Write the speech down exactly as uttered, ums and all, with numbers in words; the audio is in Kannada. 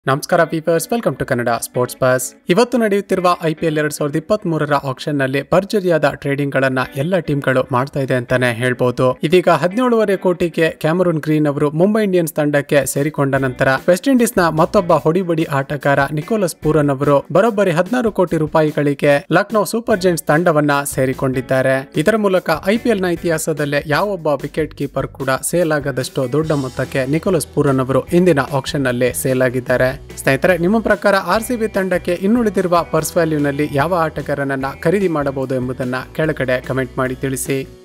ನಮಸ್ಕಾರ ಪೀಪರ್ಸ್, welcome to Kannada sports buzz. ಇವತ್ತು ನಡೆಯುತ್ತಿರುವ ಐಪಿಎಲ್ ಎರಡ್ ಸಾವಿರದ ಇಪ್ಪತ್ತ್ ಮೂರರ ಆಕ್ಷನ್ ನಲ್ಲಿ ಭರ್ಜರಿಯಾದ ಟ್ರೇಡಿಂಗ್ ಗಳನ್ನ ಎಲ್ಲ ಟೀಮ್ ಗಳು ಮಾಡ್ತಾ ಇದೆ ಅಂತಾನೆ ಹೇಳ್ಬಹುದು. ಇದೀಗ ಹದಿನೇಳುವರೆ ಕೋಟಿಗೆ ಕ್ಯಾಮರೂನ್ ಗ್ರೀನ್ ಅವರು ಮುಂಬೈ ಇಂಡಿಯನ್ಸ್ ತಂಡಕ್ಕೆ ಸೇರಿಕೊಂಡ ನಂತರ ವೆಸ್ಟ್ ಇಂಡೀಸ್ ನ ಮತ್ತೊಬ್ಬ ಹೊಡಿಬಡಿ ಆಟಗಾರ ನಿಕೋಲಸ್ ಪೂರನ್ ಅವರು ಬರೋಬ್ಬರಿ ಹದಿನಾರು ಕೋಟಿ ರೂಪಾಯಿಗಳಿಗೆ ಲಕ್ನೋ ಸೂಪರ್ ಜೈಂಟ್ಸ್ ತಂಡವನ್ನ ಸೇರಿಕೊಂಡಿದ್ದಾರೆ. ಇದರ ಮೂಲಕ ಐಪಿಎಲ್ ನ ಇತಿಹಾಸದಲ್ಲೇ ಯಾವೊಬ್ಬ ವಿಕೆಟ್ ಕೀಪರ್ ಕೂಡ ಸೇಲ್ ಆಗದಷ್ಟು ದೊಡ್ಡ ಮೊತ್ತಕ್ಕೆ ನಿಕೋಲಸ್ ಪೂರನ್ ಅವರು ಇಂದಿನ ಆಕ್ಷನ್ ನಲ್ಲಿ ಸೇಲ್ ಆಗಿದ್ದಾರೆ. ಸ್ನೇಹಿತರೆ, ನಿಮ್ಮ ಪ್ರಕಾರ ಆರ್ಸಿಬಿ ತಂಡಕ್ಕೆ ಇನ್ನುಳಿದಿರುವ ಪರ್ಸ್ ವ್ಯಾಲ್ಯೂನಲ್ಲಿ ಯಾವ ಆಟಗಾರನನ್ನ ಖರೀದಿ ಮಾಡಬಹುದು ಎಂಬುದನ್ನ ಕೆಳಗಡೆ ಕಮೆಂಟ್ ಮಾಡಿ ತಿಳಿಸಿ.